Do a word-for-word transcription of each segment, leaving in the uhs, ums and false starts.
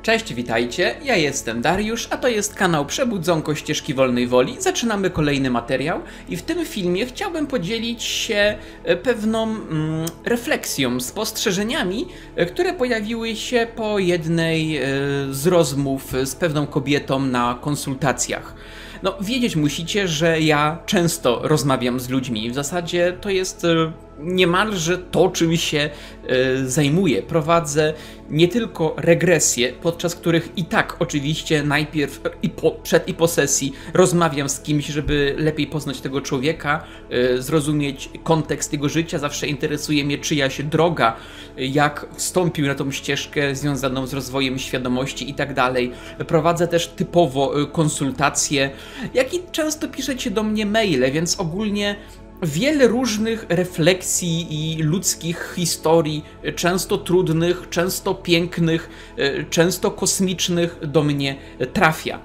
Cześć, witajcie, ja jestem Dariusz, a to jest kanał Przebudzonko Ścieżki Wolnej Woli. Zaczynamy kolejny materiał i w tym filmie chciałbym podzielić się pewną mm, refleksją, spostrzeżeniami, które pojawiły się po jednej e, z rozmów z pewną kobietą na konsultacjach. No, wiedzieć musicie, że ja często rozmawiam z ludźmi. W zasadzie to jest e, niemalże to, czym się e, zajmuję. Prowadzę nie tylko regresje, podczas których i tak oczywiście najpierw i po, przed i po sesji rozmawiam z kimś, żeby lepiej poznać tego człowieka, e, zrozumieć kontekst jego życia. Zawsze interesuje mnie czyjaś droga, jak wstąpił na tą ścieżkę związaną z rozwojem świadomości i tak dalej. Prowadzę też typowo e, konsultacje, jak i często piszecie do mnie maile, więc ogólnie wiele różnych refleksji i ludzkich historii, często trudnych, często pięknych, często kosmicznych do mnie trafia.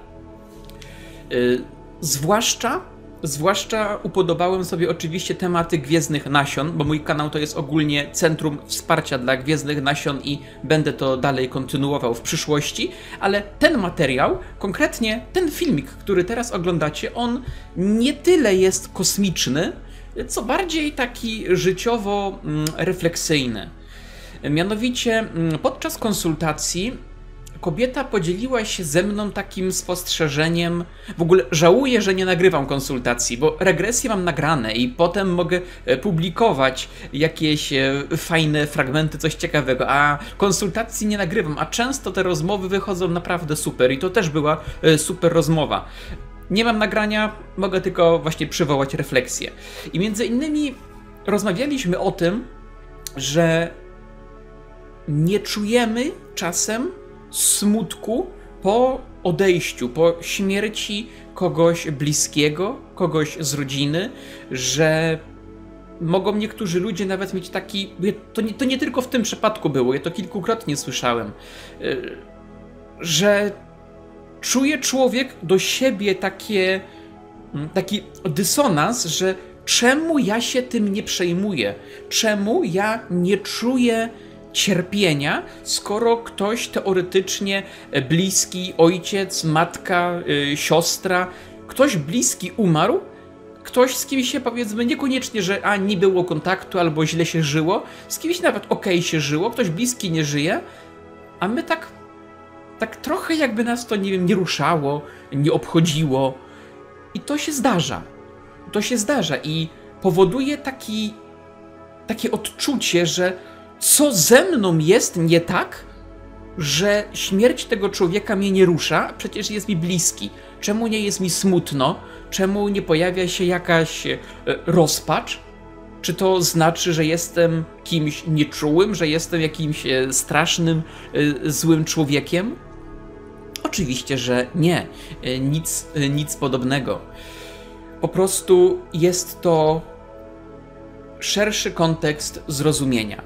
Zwłaszcza, zwłaszcza upodobałem sobie oczywiście tematy Gwiezdnych Nasion, bo mój kanał to jest ogólnie centrum wsparcia dla Gwiezdnych Nasion i będę to dalej kontynuował w przyszłości, ale ten materiał, konkretnie ten filmik, który teraz oglądacie, on nie tyle jest kosmiczny, co bardziej taki życiowo refleksyjny. Mianowicie podczas konsultacji kobieta podzieliła się ze mną takim spostrzeżeniem. W ogóle żałuję, że nie nagrywam konsultacji, bo regresje mam nagrane i potem mogę publikować jakieś fajne fragmenty, coś ciekawego, a konsultacji nie nagrywam, a często te rozmowy wychodzą naprawdę super i to też była super rozmowa. Nie mam nagrania, mogę tylko właśnie przywołać refleksję. I między innymi rozmawialiśmy o tym, że nie czujemy czasem smutku po odejściu, po śmierci kogoś bliskiego, kogoś z rodziny, że mogą niektórzy ludzie nawet mieć taki... To nie, to nie tylko w tym przypadku było, ja to kilkukrotnie słyszałem, że czuje człowiek do siebie takie, taki dysonans, że czemu ja się tym nie przejmuję? Czemu ja nie czuję cierpienia, skoro ktoś teoretycznie bliski, ojciec, matka, yy, siostra, ktoś bliski umarł, ktoś z kimś się powiedzmy niekoniecznie, że a nie było kontaktu albo źle się żyło, z kimś nawet okej się żyło, ktoś bliski nie żyje, a my tak Tak trochę jakby nas to, nie wiem, nie ruszało, nie obchodziło. I to się zdarza. To się zdarza i powoduje taki, takie odczucie, że co ze mną jest nie tak, że śmierć tego człowieka mnie nie rusza, a przecież jest mi bliski. Czemu nie jest mi smutno? Czemu nie pojawia się jakaś e, rozpacz? Czy to znaczy, że jestem kimś nieczułym, że jestem jakimś e, strasznym, e, złym człowiekiem? Oczywiście, że nie. Nic, nic podobnego. Po prostu jest to szerszy kontekst zrozumienia.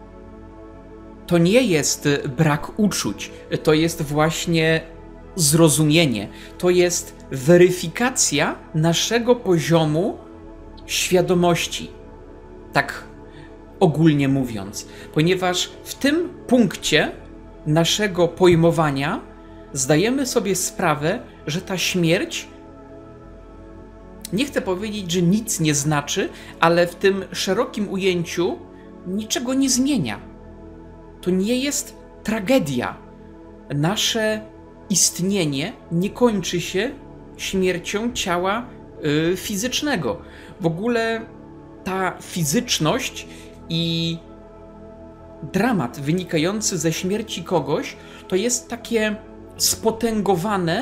To nie jest brak uczuć, to jest właśnie zrozumienie. To jest weryfikacja naszego poziomu świadomości. Tak ogólnie mówiąc. Ponieważ w tym punkcie naszego pojmowania zdajemy sobie sprawę, że ta śmierć, nie chcę powiedzieć, że nic nie znaczy, ale w tym szerokim ujęciu niczego nie zmienia. To nie jest tragedia. Nasze istnienie nie kończy się śmiercią ciała yy, fizycznego. W ogóle ta fizyczność i dramat wynikający ze śmierci kogoś to jest takie spotęgowane,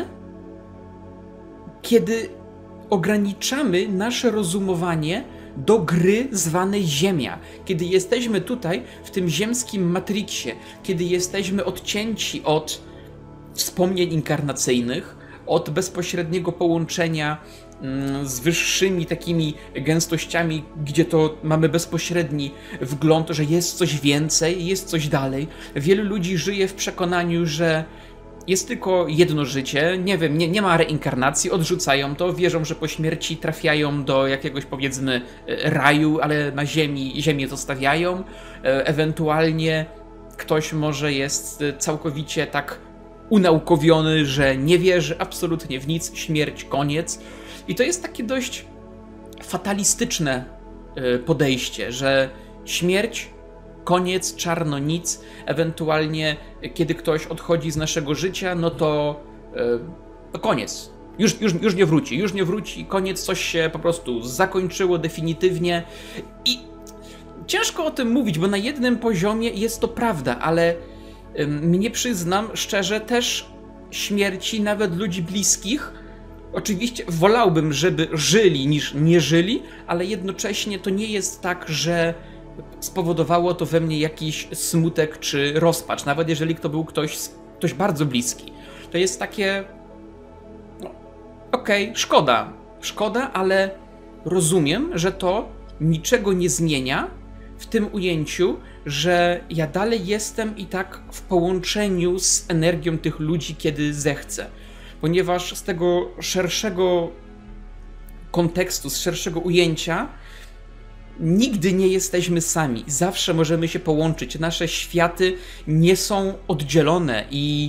kiedy ograniczamy nasze rozumowanie do gry zwanej Ziemia. Kiedy jesteśmy tutaj, w tym ziemskim matriksie, kiedy jesteśmy odcięci od wspomnień inkarnacyjnych, od bezpośredniego połączenia z wyższymi takimi gęstościami, gdzie to mamy bezpośredni wgląd, że jest coś więcej, jest coś dalej. Wielu ludzi żyje w przekonaniu, że jest tylko jedno życie, nie wiem, nie, nie ma reinkarnacji, odrzucają to, wierzą, że po śmierci trafiają do jakiegoś, powiedzmy, raju, ale na ziemi ziemię zostawiają. Ewentualnie ktoś może jest całkowicie tak unaukowiony, że nie wierzy absolutnie w nic, śmierć, koniec. I to jest takie dość fatalistyczne podejście, że śmierć, koniec, czarno, nic, ewentualnie kiedy ktoś odchodzi z naszego życia, no to, to koniec. Już, już, już nie wróci, już nie wróci, koniec, coś się po prostu zakończyło definitywnie i ciężko o tym mówić, bo na jednym poziomie jest to prawda, ale mnie, przyznam szczerze, też śmierci nawet ludzi bliskich, oczywiście wolałbym, żeby żyli niż nie żyli, ale jednocześnie to nie jest tak, że spowodowało to we mnie jakiś smutek czy rozpacz, nawet jeżeli to był ktoś, ktoś bardzo bliski. To jest takie... No, okej, okay, szkoda, szkoda, ale rozumiem, że to niczego nie zmienia w tym ujęciu, że ja dalej jestem i tak w połączeniu z energią tych ludzi, kiedy zechcę. Ponieważ z tego szerszego kontekstu, z szerszego ujęcia nigdy nie jesteśmy sami. Zawsze możemy się połączyć. Nasze światy nie są oddzielone i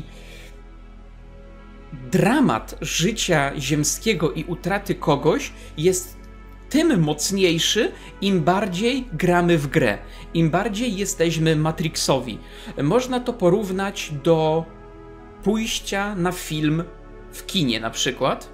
dramat życia ziemskiego i utraty kogoś jest tym mocniejszy, im bardziej gramy w grę, im bardziej jesteśmy Matrixowi. Można to porównać do pójścia na film w kinie na przykład.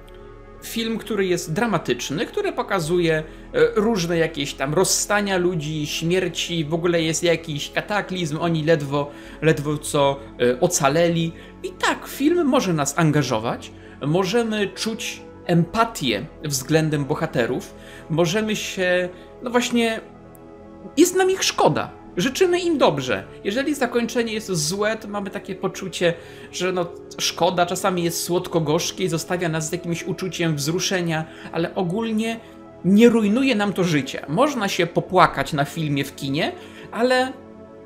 Film, który jest dramatyczny, który pokazuje różne jakieś tam rozstania ludzi, śmierci, w ogóle jest jakiś kataklizm, oni ledwo, ledwo co ocaleli. I tak, film może nas angażować, możemy czuć empatię względem bohaterów, możemy się, no właśnie, jest nam ich szkoda. Życzymy im dobrze. Jeżeli zakończenie jest złe, to mamy takie poczucie, że no szkoda, czasami jest słodko-gorzkie i zostawia nas z jakimś uczuciem wzruszenia, ale ogólnie nie rujnuje nam to życia. Można się popłakać na filmie w kinie, ale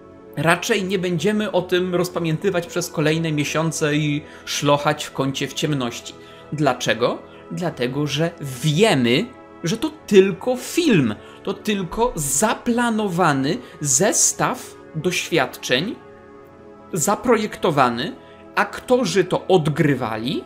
raczej nie będziemy o tym rozpamiętywać przez kolejne miesiące i szlochać w kącie w ciemności. Dlaczego? Dlatego, że wiemy, że to tylko film. To tylko zaplanowany zestaw doświadczeń, zaprojektowany, aktorzy to odgrywali,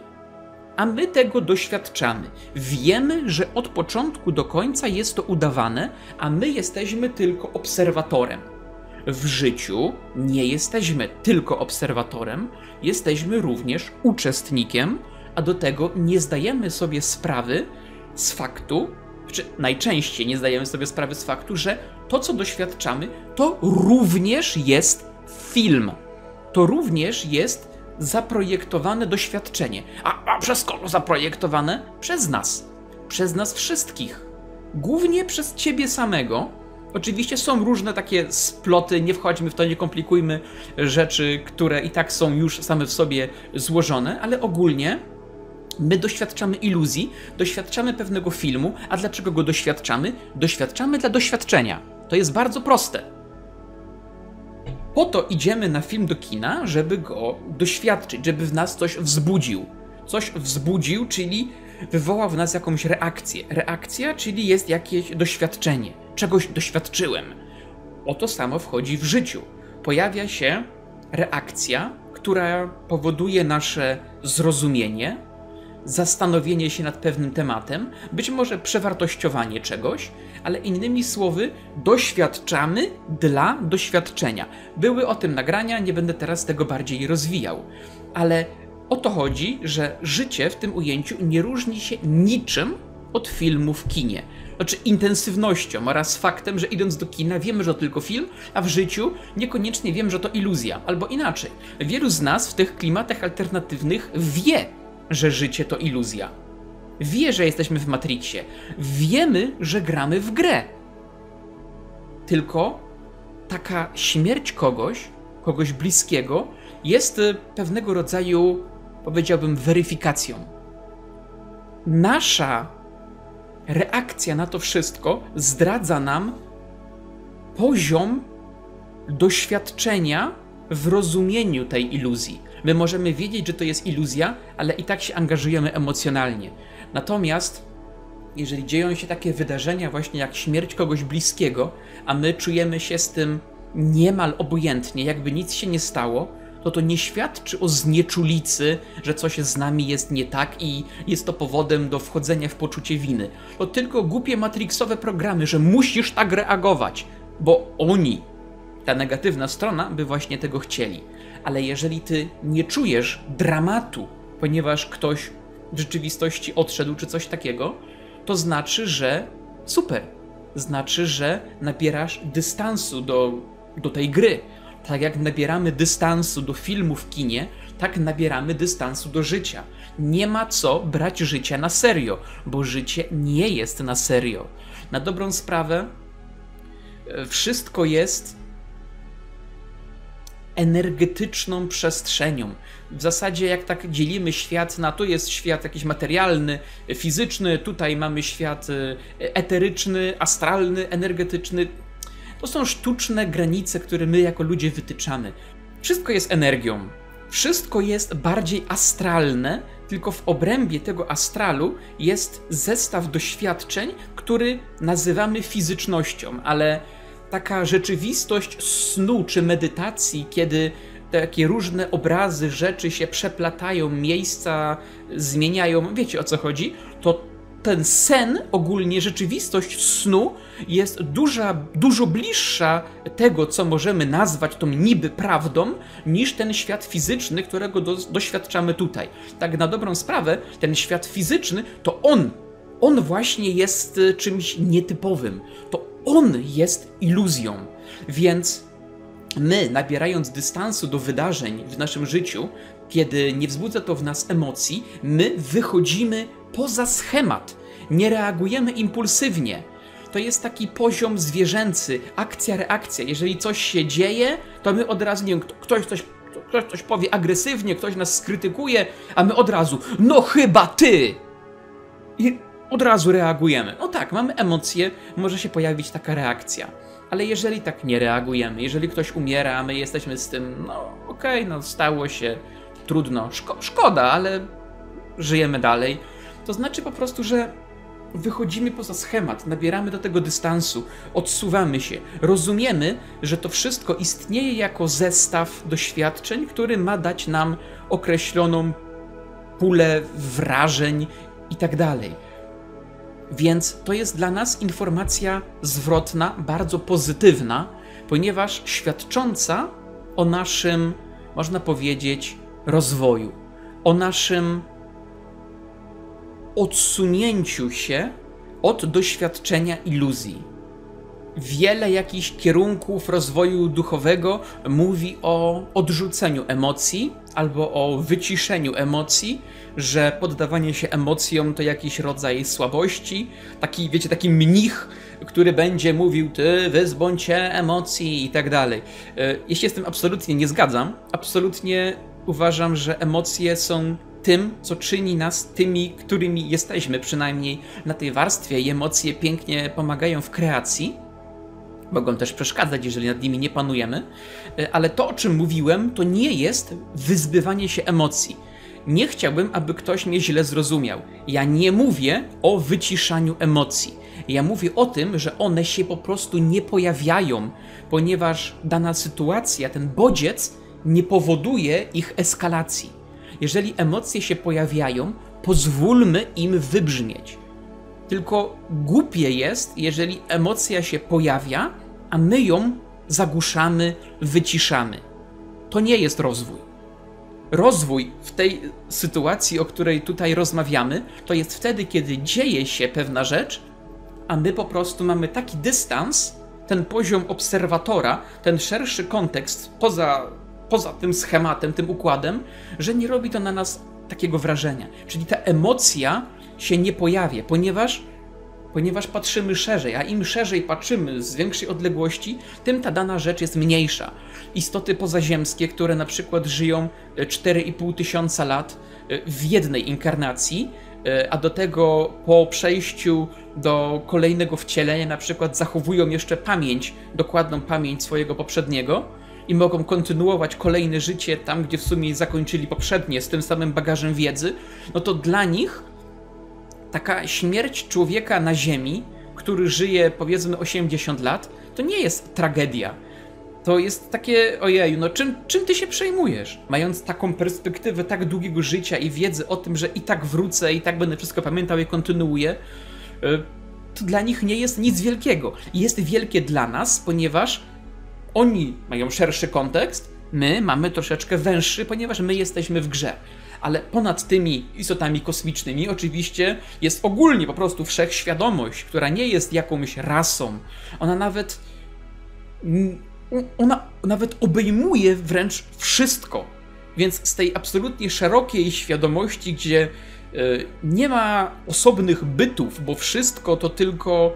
a my tego doświadczamy. Wiemy, że od początku do końca jest to udawane, a my jesteśmy tylko obserwatorem. W życiu nie jesteśmy tylko obserwatorem, jesteśmy również uczestnikiem, a do tego nie zdajemy sobie sprawy z faktu, czy najczęściej nie zdajemy sobie sprawy z faktu, że to, co doświadczamy, to również jest film. To również jest zaprojektowane doświadczenie. A, a przez kogo zaprojektowane? Przez nas. Przez nas wszystkich. Głównie przez ciebie samego. Oczywiście są różne takie sploty, nie wchodźmy w to, nie komplikujmy rzeczy, które i tak są już same w sobie złożone, ale ogólnie my doświadczamy iluzji, doświadczamy pewnego filmu, a dlaczego go doświadczamy? Doświadczamy dla doświadczenia. To jest bardzo proste. Po to idziemy na film do kina, żeby go doświadczyć, żeby w nas coś wzbudził. Coś wzbudził, czyli wywołał w nas jakąś reakcję. Reakcja, czyli jest jakieś doświadczenie. Czegoś doświadczyłem. O to samo wchodzi w życiu. Pojawia się reakcja, która powoduje nasze zrozumienie, zastanowienie się nad pewnym tematem, być może przewartościowanie czegoś, ale innymi słowy doświadczamy dla doświadczenia. Były o tym nagrania, nie będę teraz tego bardziej rozwijał, ale o to chodzi, że życie w tym ujęciu nie różni się niczym od filmu w kinie. Znaczy intensywnością oraz faktem, że idąc do kina wiemy, że to tylko film, a w życiu niekoniecznie wiemy, że to iluzja. Albo inaczej, wielu z nas w tych klimatach alternatywnych wie, że życie to iluzja. Wie, że jesteśmy w Matrixie. Wiemy, że gramy w grę. Tylko taka śmierć kogoś, kogoś bliskiego, jest pewnego rodzaju, powiedziałbym, weryfikacją. Nasza reakcja na to wszystko zdradza nam poziom doświadczenia w rozumieniu tej iluzji. My możemy wiedzieć, że to jest iluzja, ale i tak się angażujemy emocjonalnie. Natomiast jeżeli dzieją się takie wydarzenia właśnie jak śmierć kogoś bliskiego, a my czujemy się z tym niemal obojętnie, jakby nic się nie stało, to to nie świadczy o znieczulicy, że coś z nami jest nie tak i jest to powodem do wchodzenia w poczucie winy. To tylko głupie matrixowe programy, że musisz tak reagować, bo oni, ta negatywna strona, by właśnie tego chcieli. Ale jeżeli ty nie czujesz dramatu, ponieważ ktoś w rzeczywistości odszedł czy coś takiego, to znaczy, że super. Znaczy, że nabierasz dystansu do, do tej gry. Tak jak nabieramy dystansu do filmu w kinie, tak nabieramy dystansu do życia. Nie ma co brać życia na serio, bo życie nie jest na serio. Na dobrą sprawę, wszystko jest energetyczną przestrzenią. W zasadzie jak tak dzielimy świat na to jest świat jakiś materialny, fizyczny, tutaj mamy świat eteryczny, astralny, energetyczny. To są sztuczne granice, które my jako ludzie wytyczamy. Wszystko jest energią. Wszystko jest bardziej astralne, tylko w obrębie tego astralu jest zestaw doświadczeń, który nazywamy fizycznością, ale taka rzeczywistość snu czy medytacji, kiedy takie różne obrazy, rzeczy się przeplatają, miejsca zmieniają, wiecie o co chodzi, to ten sen, ogólnie rzeczywistość snu jest duża, dużo bliższa tego, co możemy nazwać tą niby prawdą, niż ten świat fizyczny, którego do, doświadczamy tutaj. Tak na dobrą sprawę, ten świat fizyczny, to on, on właśnie jest czymś nietypowym. To on jest iluzją. Więc my, nabierając dystansu do wydarzeń w naszym życiu, kiedy nie wzbudza to w nas emocji, my wychodzimy poza schemat. Nie reagujemy impulsywnie. To jest taki poziom zwierzęcy, akcja, reakcja. Jeżeli coś się dzieje, to my od razu, nie wiem, ktoś coś, ktoś coś powie agresywnie, ktoś nas skrytykuje, a my od razu, no chyba ty! I od razu reagujemy. No tak, mamy emocje, może się pojawić taka reakcja. Ale jeżeli tak nie reagujemy, jeżeli ktoś umiera, a my jesteśmy z tym, no okej, okay, no stało się, trudno, szko szkoda, ale żyjemy dalej, to znaczy po prostu, że wychodzimy poza schemat, nabieramy do tego dystansu, odsuwamy się, rozumiemy, że to wszystko istnieje jako zestaw doświadczeń, który ma dać nam określoną pulę wrażeń i tak dalej. Więc to jest dla nas informacja zwrotna, bardzo pozytywna, ponieważ świadcząca o naszym, można powiedzieć, rozwoju, o naszym odsunięciu się od doświadczenia iluzji. Wiele jakichś kierunków rozwoju duchowego mówi o odrzuceniu emocji albo o wyciszeniu emocji, że poddawanie się emocjom to jakiś rodzaj słabości. Taki, wiecie, taki mnich, który będzie mówił, ty wyzbądź się emocji i tak dalej. Ja się z tym absolutnie nie zgadzam. Absolutnie uważam, że emocje są tym, co czyni nas tymi, którymi jesteśmy, przynajmniej na tej warstwie, i emocje pięknie pomagają w kreacji. Mogą też przeszkadzać, jeżeli nad nimi nie panujemy, ale to, o czym mówiłem, to nie jest wyzbywanie się emocji. Nie chciałbym, aby ktoś mnie źle zrozumiał. Ja nie mówię o wyciszaniu emocji. Ja mówię o tym, że one się po prostu nie pojawiają, ponieważ dana sytuacja, ten bodziec nie powoduje ich eskalacji. Jeżeli emocje się pojawiają, pozwólmy im wybrzmieć. Tylko głupie jest, jeżeli emocja się pojawia, a my ją zagłuszamy, wyciszamy. To nie jest rozwój. Rozwój w tej sytuacji, o której tutaj rozmawiamy, to jest wtedy, kiedy dzieje się pewna rzecz, a my po prostu mamy taki dystans, ten poziom obserwatora, ten szerszy kontekst poza, poza tym schematem, tym układem, że nie robi to na nas takiego wrażenia. Czyli ta emocja się nie pojawia, ponieważ, ponieważ patrzymy szerzej, a im szerzej patrzymy z większej odległości, tym ta dana rzecz jest mniejsza. Istoty pozaziemskie, które na przykład żyją cztery i pół tysiąca lat w jednej inkarnacji, a do tego po przejściu do kolejnego wcielenia na przykład zachowują jeszcze pamięć, dokładną pamięć swojego poprzedniego i mogą kontynuować kolejne życie tam, gdzie w sumie zakończyli poprzednie z tym samym bagażem wiedzy, no to dla nich taka śmierć człowieka na Ziemi, który żyje powiedzmy osiemdziesiąt lat, to nie jest tragedia. to jest takie, ojeju, no czym, czym ty się przejmujesz? Mając taką perspektywę tak długiego życia i wiedzę o tym, że i tak wrócę, i tak będę wszystko pamiętał i kontynuuję, to dla nich nie jest nic wielkiego. Jest wielkie dla nas, ponieważ oni mają szerszy kontekst, my mamy troszeczkę węższy, ponieważ my jesteśmy w grze. Ale ponad tymi istotami kosmicznymi oczywiście jest ogólnie po prostu wszechświadomość, która nie jest jakąś rasą. Ona nawet... Ona nawet obejmuje wręcz wszystko. Więc z tej absolutnie szerokiej świadomości, gdzie nie ma osobnych bytów, bo wszystko to tylko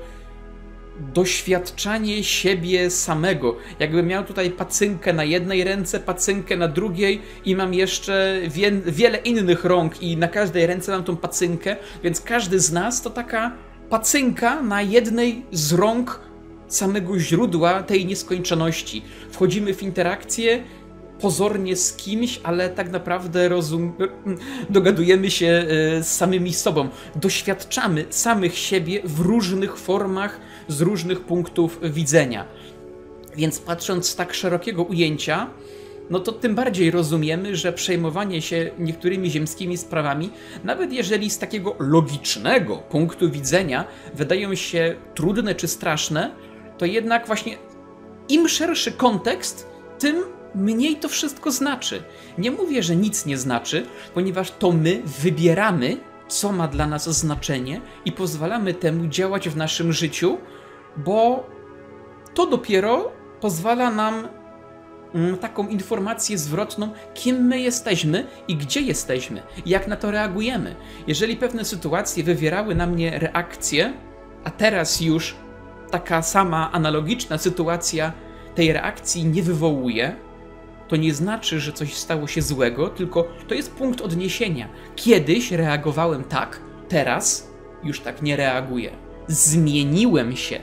doświadczanie siebie samego. Jakbym miał tutaj pacynkę na jednej ręce, pacynkę na drugiej i mam jeszcze wie, wiele innych rąk i na każdej ręce mam tą pacynkę, więc każdy z nas to taka pacynka na jednej z rąk samego źródła tej nieskończoności. Wchodzimy w interakcję pozornie z kimś, ale tak naprawdę rozum... dogadujemy się z samymi sobą. Doświadczamy samych siebie w różnych formach, z różnych punktów widzenia. Więc patrząc z tak szerokiego ujęcia, no to tym bardziej rozumiemy, że przejmowanie się niektórymi ziemskimi sprawami, nawet jeżeli z takiego logicznego punktu widzenia wydają się trudne czy straszne, to jednak właśnie im szerszy kontekst, tym mniej to wszystko znaczy. Nie mówię, że nic nie znaczy, ponieważ to my wybieramy, co ma dla nas znaczenie i pozwalamy temu działać w naszym życiu, bo to dopiero pozwala nam mm, taką informację zwrotną, kim my jesteśmy i gdzie jesteśmy, jak na to reagujemy. Jeżeli pewne sytuacje wywierały na mnie reakcje, a teraz już taka sama analogiczna sytuacja tej reakcji nie wywołuje, to nie znaczy, że coś stało się złego, tylko to jest punkt odniesienia. Kiedyś reagowałem tak, teraz już tak nie reaguję. Zmieniłem się.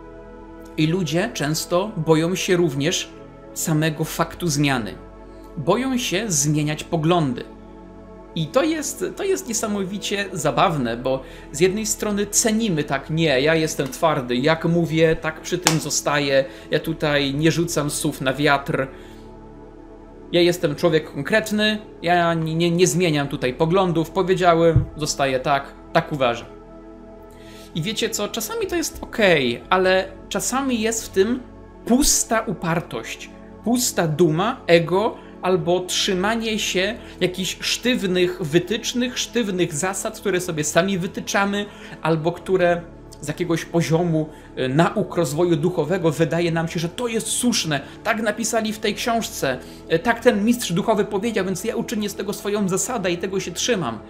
I ludzie często boją się również samego faktu zmiany. Boją się zmieniać poglądy. I to jest, to jest niesamowicie zabawne, bo z jednej strony cenimy tak, nie, ja jestem twardy, jak mówię, tak przy tym zostaję, ja tutaj nie rzucam słów na wiatr, ja jestem człowiek konkretny, ja nie, nie, nie zmieniam tutaj poglądów, powiedziałem, zostaję tak, tak uważam. I wiecie co, czasami to jest okej, ale czasami jest w tym pusta upartość, pusta duma, ego, albo trzymanie się jakichś sztywnych wytycznych, sztywnych zasad, które sobie sami wytyczamy, albo które z jakiegoś poziomu nauk rozwoju duchowego wydaje nam się, że to jest słuszne, tak napisali w tej książce, tak ten mistrz duchowy powiedział, więc ja uczynię z tego swoją zasadę i tego się trzymam.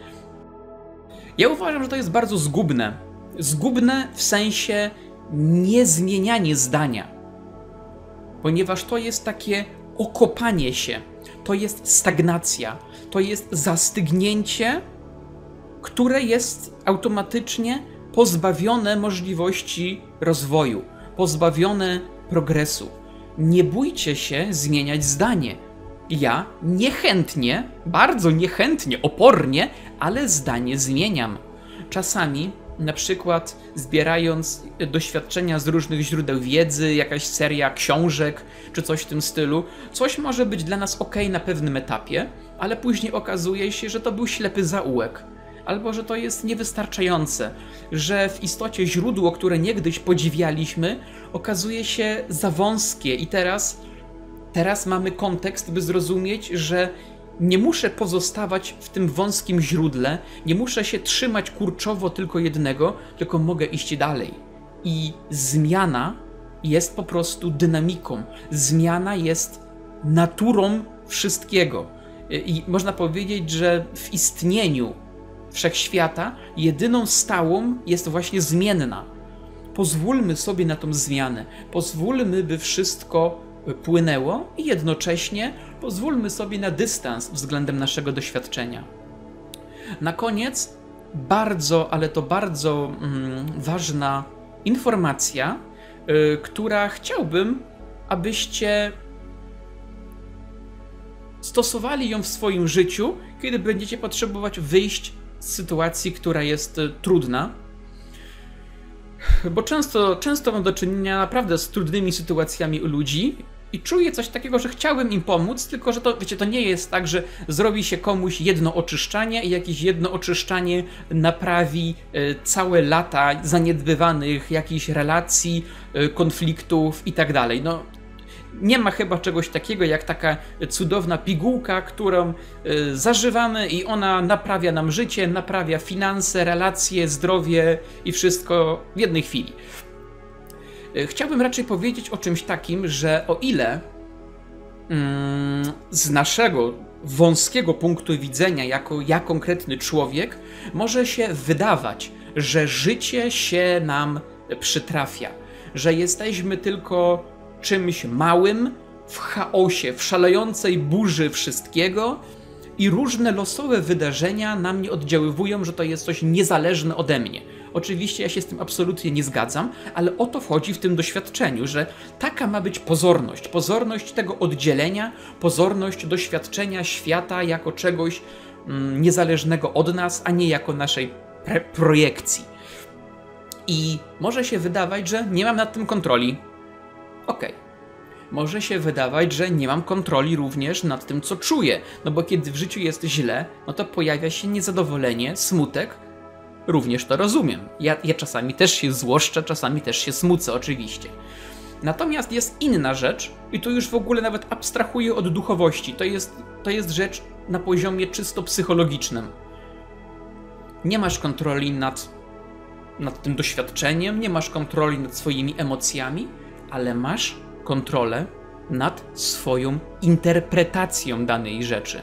Ja uważam, że to jest bardzo zgubne. Zgubne w sensie niezmienianie zdania, ponieważ to jest takie okopanie się, to jest stagnacja, to jest zastygnięcie, które jest automatycznie pozbawione możliwości rozwoju, pozbawione progresu. Nie bójcie się zmieniać zdanie. Ja niechętnie, bardzo niechętnie, opornie, ale zdanie zmieniam. Czasami, na przykład zbierając doświadczenia z różnych źródeł wiedzy, jakaś seria książek, czy coś w tym stylu, coś może być dla nas ok na pewnym etapie, ale później okazuje się, że to był ślepy zaułek. Albo że to jest niewystarczające, że w istocie źródło, które niegdyś podziwialiśmy, okazuje się za wąskie i teraz, teraz mamy kontekst, by zrozumieć, że nie muszę pozostawać w tym wąskim źródle, nie muszę się trzymać kurczowo tylko jednego, tylko mogę iść dalej. I zmiana jest po prostu dynamiką, zmiana jest naturą wszystkiego. I można powiedzieć, że w istnieniu wszechświata jedyną stałą jest właśnie zmienna. Pozwólmy sobie na tą zmianę, pozwólmy, by wszystko płynęło i jednocześnie pozwólmy sobie na dystans względem naszego doświadczenia. Na koniec bardzo, ale to bardzo mm, ważna informacja, yy, która chciałbym, abyście stosowali ją w swoim życiu, kiedy będziecie potrzebować wyjść z sytuacji, która jest trudna. Bo często, często mam do czynienia naprawdę z trudnymi sytuacjami u ludzi i czuję coś takiego, że chciałbym im pomóc, tylko że to, wiecie, to nie jest tak, że zrobi się komuś jedno oczyszczanie i jakieś jedno oczyszczanie naprawi całe lata zaniedbywanych jakichś relacji, konfliktów i tak dalej. No, nie ma chyba czegoś takiego jak taka cudowna pigułka, którą zażywamy i ona naprawia nam życie, naprawia finanse, relacje, zdrowie i wszystko w jednej chwili. Chciałbym raczej powiedzieć o czymś takim, że o ile mm, z naszego wąskiego punktu widzenia, jako ja konkretny człowiek, może się wydawać, że życie się nam przytrafia, że jesteśmy tylko czymś małym w chaosie, w szalejącej burzy wszystkiego i różne losowe wydarzenia na mnie oddziaływują, że to jest coś niezależne ode mnie. Oczywiście ja się z tym absolutnie nie zgadzam, ale o to wchodzi w tym doświadczeniu, że taka ma być pozorność. Pozorność tego oddzielenia, pozorność doświadczenia świata jako czegoś mm, niezależnego od nas, a nie jako naszej projekcji. I może się wydawać, że nie mam nad tym kontroli. Okej. Okay. Może się wydawać, że nie mam kontroli również nad tym, co czuję. No bo kiedy w życiu jest źle, no to pojawia się niezadowolenie, smutek. Również to rozumiem. Ja, ja czasami też się złoszczę, czasami też się smucę, oczywiście. Natomiast jest inna rzecz, i tu już w ogóle nawet abstrahuję od duchowości. To jest, to jest rzecz na poziomie czysto psychologicznym. Nie masz kontroli nad, nad tym doświadczeniem, nie masz kontroli nad swoimi emocjami, ale masz kontrolę nad swoją interpretacją danej rzeczy.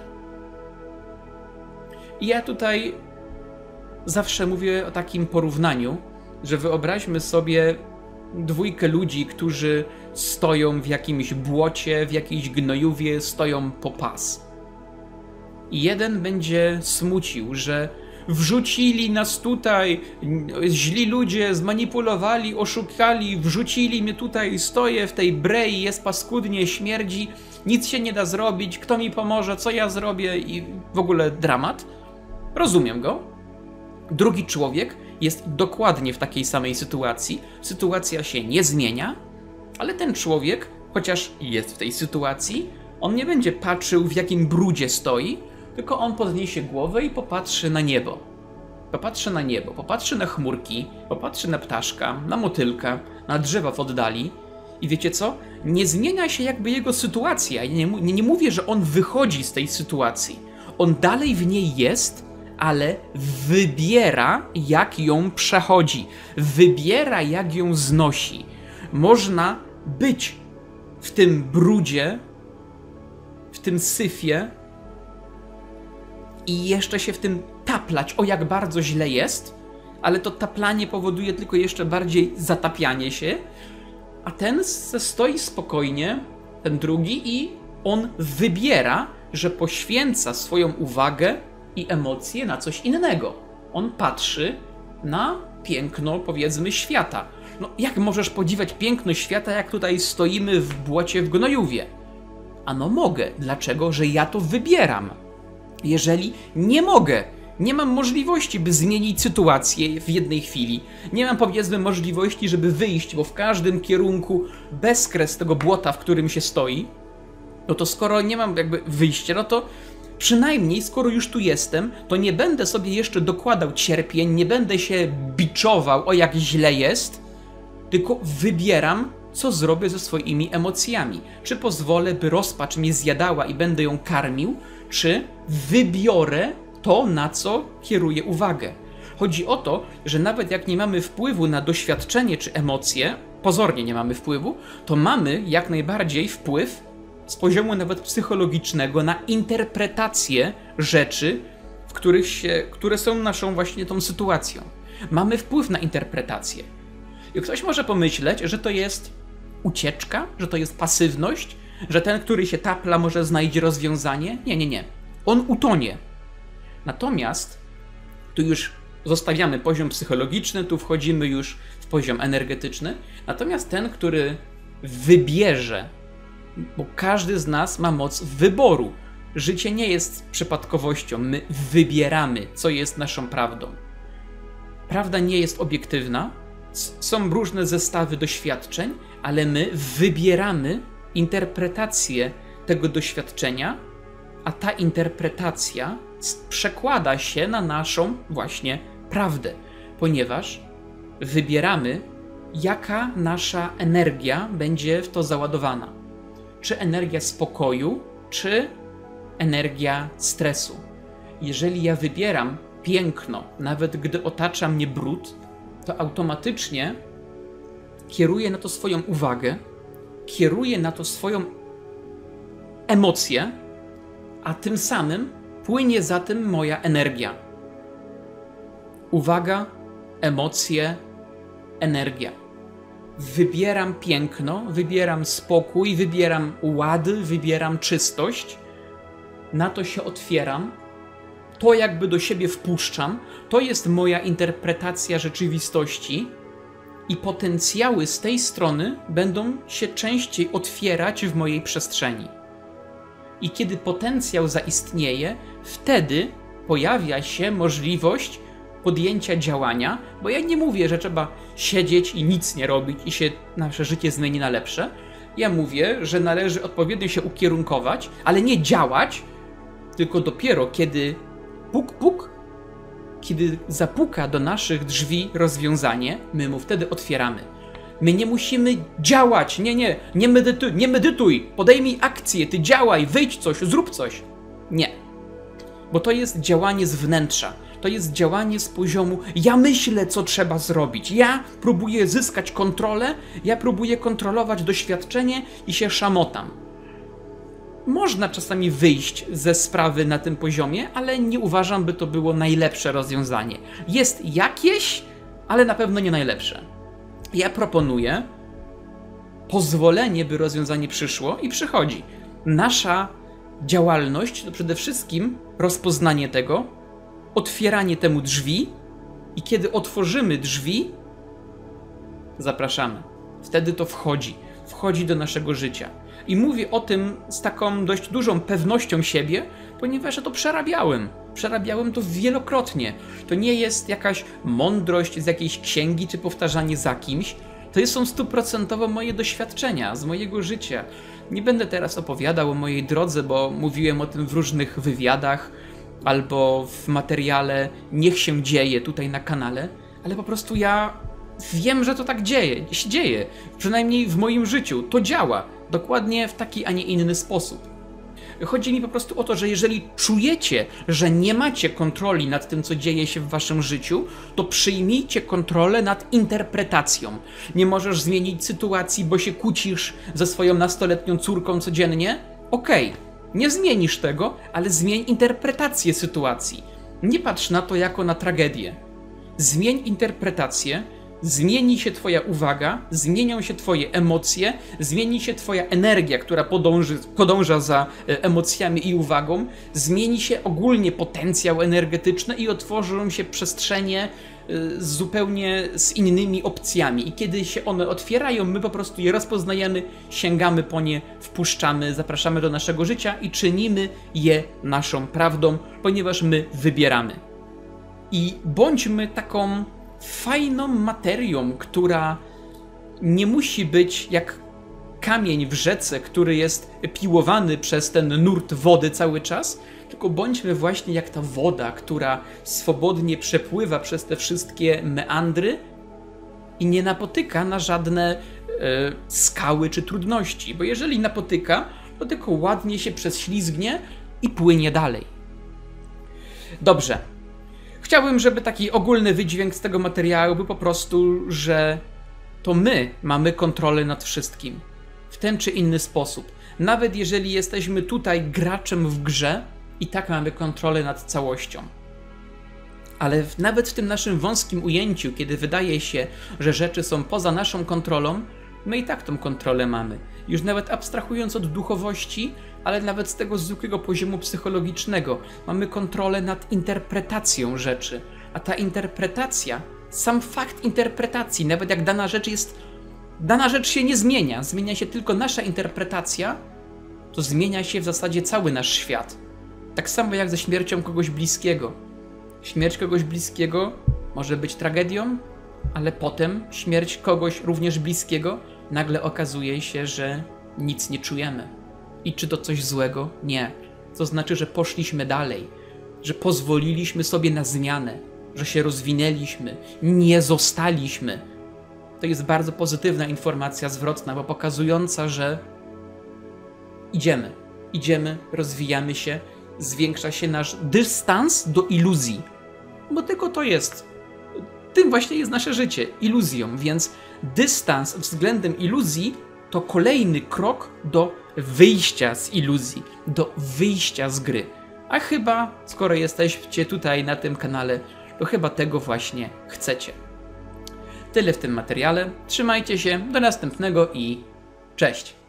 I ja tutaj zawsze mówię o takim porównaniu, że wyobraźmy sobie dwójkę ludzi, którzy stoją w jakimś błocie, w jakiejś gnojówie, stoją po pas. I jeden będzie smucił, że wrzucili nas tutaj, źli ludzie zmanipulowali, oszukali, wrzucili mnie tutaj, stoję w tej brei, jest paskudnie, śmierdzi, nic się nie da zrobić, kto mi pomoże, co ja zrobię i w ogóle dramat. Rozumiem go. Drugi człowiek jest dokładnie w takiej samej sytuacji. Sytuacja się nie zmienia, ale ten człowiek, chociaż jest w tej sytuacji, on nie będzie patrzył, w jakim brudzie stoi, tylko on podniesie głowę i popatrzy na niebo. Popatrzy na niebo, popatrzy na chmurki, popatrzy na ptaszka, na motylka, na drzewa w oddali i wiecie co? Nie zmienia się jakby jego sytuacja. Ja nie, nie, nie mówię, że on wychodzi z tej sytuacji. On dalej w niej jest, ale wybiera, jak ją przechodzi. Wybiera, jak ją znosi. Można być w tym brudzie, w tym syfie i jeszcze się w tym taplać, o jak bardzo źle jest, ale to taplanie powoduje tylko jeszcze bardziej zatapianie się, a ten stoi spokojnie, ten drugi, i on wybiera, że poświęca swoją uwagę i emocje na coś innego. On patrzy na piękno, powiedzmy, świata. No, jak możesz podziwiać piękno świata, jak tutaj stoimy w błocie w gnojówie? Ano mogę. Dlaczego? Że ja to wybieram. Jeżeli nie mogę, nie mam możliwości, by zmienić sytuację w jednej chwili. Nie mam, powiedzmy, możliwości, żeby wyjść, bo w każdym kierunku bezkres z tego błota, w którym się stoi, no to skoro nie mam jakby wyjścia, no to przynajmniej, skoro już tu jestem, to nie będę sobie jeszcze dokładał cierpień, nie będę się biczował, o jak źle jest, tylko wybieram, co zrobię ze swoimi emocjami. Czy pozwolę, by rozpacz mnie zjadała i będę ją karmił, czy wybiorę to, na co kieruję uwagę. Chodzi o to, że nawet jak nie mamy wpływu na doświadczenie czy emocje, pozornie nie mamy wpływu, to mamy jak najbardziej wpływ z poziomu nawet psychologicznego na interpretację rzeczy, w których się, które są naszą właśnie tą sytuacją. Mamy wpływ na interpretację. I ktoś może pomyśleć, że to jest ucieczka, że to jest pasywność, że ten, który się tapla, może znajdzie rozwiązanie. Nie, nie, nie. On utonie. Natomiast tu już zostawiamy poziom psychologiczny, tu wchodzimy już w poziom energetyczny. Natomiast ten, który wybierze, bo każdy z nas ma moc wyboru. Życie nie jest przypadkowością. My wybieramy, co jest naszą prawdą. Prawda nie jest obiektywna. Są różne zestawy doświadczeń, ale my wybieramy, interpretację tego doświadczenia, a ta interpretacja przekłada się na naszą właśnie prawdę, ponieważ wybieramy, jaka nasza energia będzie w to załadowana. Czy energia spokoju, czy energia stresu. Jeżeli ja wybieram piękno, nawet gdy otacza mnie brud, to automatycznie kieruję na to swoją uwagę, kieruję na to swoją emocję, a tym samym płynie za tym moja energia. Uwaga, emocje, energia. Wybieram piękno, wybieram spokój, wybieram ład, wybieram czystość. Na to się otwieram. To jakby do siebie wpuszczam. To jest moja interpretacja rzeczywistości i potencjały z tej strony będą się częściej otwierać w mojej przestrzeni. I kiedy potencjał zaistnieje, wtedy pojawia się możliwość podjęcia działania, bo ja nie mówię, że trzeba siedzieć i nic nie robić i się nasze życie zmieni na lepsze. Ja mówię, że należy odpowiednio się ukierunkować, ale nie działać, tylko dopiero kiedy puk, puk, kiedy zapuka do naszych drzwi rozwiązanie, my mu wtedy otwieramy. My nie musimy działać, nie, nie, nie medytuj, nie medytuj, podejmij akcję, ty działaj, wyjdź coś, zrób coś. Nie, bo to jest działanie z wnętrza. To jest działanie z poziomu, ja myślę, co trzeba zrobić. Ja próbuję zyskać kontrolę, ja próbuję kontrolować doświadczenie i się szamotam. Można czasami wyjść ze sprawy na tym poziomie, ale nie uważam, by to było najlepsze rozwiązanie. Jest jakieś, ale na pewno nie najlepsze. Ja proponuję pozwolenie, by rozwiązanie przyszło i przychodzi. Nasza działalność to przede wszystkim rozpoznanie tego, otwieranie temu drzwi i kiedy otworzymy drzwi, zapraszamy. Wtedy to wchodzi. Wchodzi do naszego życia. I mówię o tym z taką dość dużą pewnością siebie, ponieważ ja to przerabiałem. Przerabiałem to wielokrotnie. To nie jest jakaś mądrość z jakiejś księgi, czy powtarzanie za kimś. To są stuprocentowo moje doświadczenia z mojego życia. Nie będę teraz opowiadał o mojej drodze, bo mówiłem o tym w różnych wywiadach, albo w materiale Niech się dzieje tutaj na kanale, ale po prostu ja wiem, że to tak dzieje, się dzieje, przynajmniej w moim życiu, to działa, dokładnie w taki, a nie inny sposób. Chodzi mi po prostu o to, że jeżeli czujecie, że nie macie kontroli nad tym, co dzieje się w waszym życiu, to przyjmijcie kontrolę nad interpretacją. Nie możesz zmienić sytuacji, bo się kłócisz ze swoją nastoletnią córką codziennie? Okej. Okay. Nie zmienisz tego, ale zmień interpretację sytuacji. Nie patrz na to jako na tragedię. Zmień interpretację, zmieni się twoja uwaga, zmienią się twoje emocje, zmieni się twoja energia, która podąży, podąża za emocjami i uwagą, zmieni się ogólnie potencjał energetyczny i otworzą się przestrzenie zupełnie z innymi opcjami. I kiedy się one otwierają, my po prostu je rozpoznajemy, sięgamy po nie, wpuszczamy, zapraszamy do naszego życia i czynimy je naszą prawdą, ponieważ my wybieramy. I bądźmy taką fajną materią, która nie musi być jak kamień w rzece, który jest piłowany przez ten nurt wody cały czas, tylko bądźmy właśnie jak ta woda, która swobodnie przepływa przez te wszystkie meandry i nie napotyka na żadne e, skały czy trudności, bo jeżeli napotyka, to tylko ładnie się prześlizgnie i płynie dalej. Dobrze. Chciałbym, żeby taki ogólny wydźwięk z tego materiału był po prostu, że to my mamy kontrolę nad wszystkim. W ten czy inny sposób. Nawet jeżeli jesteśmy tutaj graczem w grze, i tak mamy kontrolę nad całością. Ale w, nawet w tym naszym wąskim ujęciu, kiedy wydaje się, że rzeczy są poza naszą kontrolą, my i tak tą kontrolę mamy. Już nawet abstrahując od duchowości, ale nawet z tego zwykłego poziomu psychologicznego, mamy kontrolę nad interpretacją rzeczy. A ta interpretacja, sam fakt interpretacji, nawet jak dana rzecz jest... Dana rzecz się nie zmienia, zmienia się tylko nasza interpretacja, to zmienia się w zasadzie cały nasz świat. Tak samo jak ze śmiercią kogoś bliskiego. Śmierć kogoś bliskiego może być tragedią, ale potem śmierć kogoś również bliskiego nagle okazuje się, że nic nie czujemy. I czy to coś złego? Nie. To znaczy, że poszliśmy dalej, że pozwoliliśmy sobie na zmianę, że się rozwinęliśmy, nie zostaliśmy. To jest bardzo pozytywna informacja zwrotna, bo pokazująca, że idziemy, idziemy, rozwijamy się, zwiększa się nasz dystans do iluzji, bo tylko to jest, tym właśnie jest nasze życie, iluzją, więc dystans względem iluzji to kolejny krok do wyjścia z iluzji, do wyjścia z gry. A chyba, skoro jesteście tutaj na tym kanale, to chyba tego właśnie chcecie. Tyle w tym materiale. Trzymajcie się, do następnego i cześć!